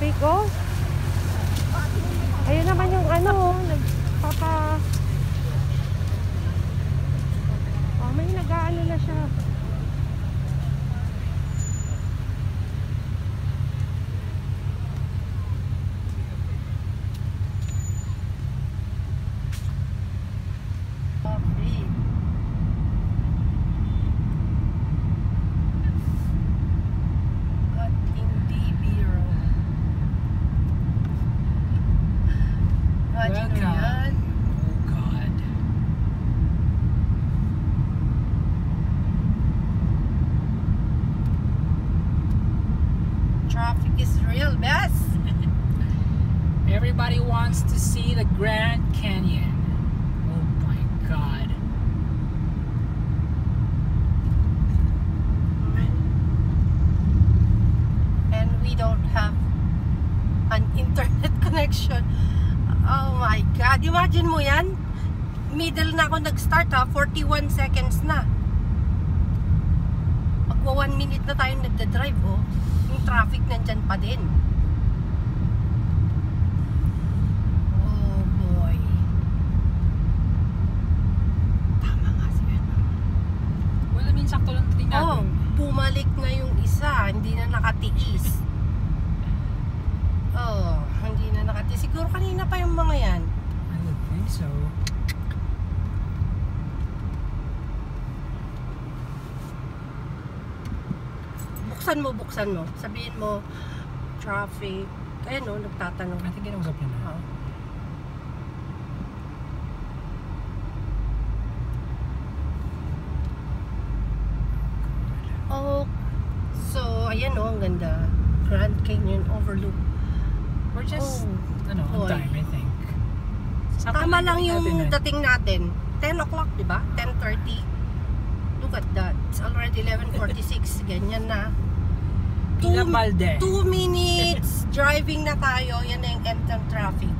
traffic, oh. Ayun naman yung ano, nagpapa... Oh, may nag-aano na siya. Traffic is real best. Everybody wants to see the Grand Canyon. Oh my God. And we don't have an internet connection. Oh my God. Imagine mo yan. Middle na ako nag-start ha. 41 seconds na. Magwa 1 minute na tayong nagda-drive oh. Yung traffic nandyan pa din. Oh boy. Tama nga siya. Well, I mean, sakto lang tingnan natin. Oh, bumalik na yung isa. Hindi na nakatiis. Oh, hindi na nakatiis. Siguro kanina pa yung mga yan. I would think so. Buksan mo. Sabihin mo, traffic. Kaya no, nagtatanong. I think kinausap niya na. Oh, so, ayan o, ang ganda. Grand Canyon Overlook. We're just, on boy. time, I think. Tama lang yung dating natin. 10 o'clock, di ba? 10:30. Look at that. It's already 11:46. Ganyan na. 2 minutes driving na tayo. Yan na yung end ng traffic.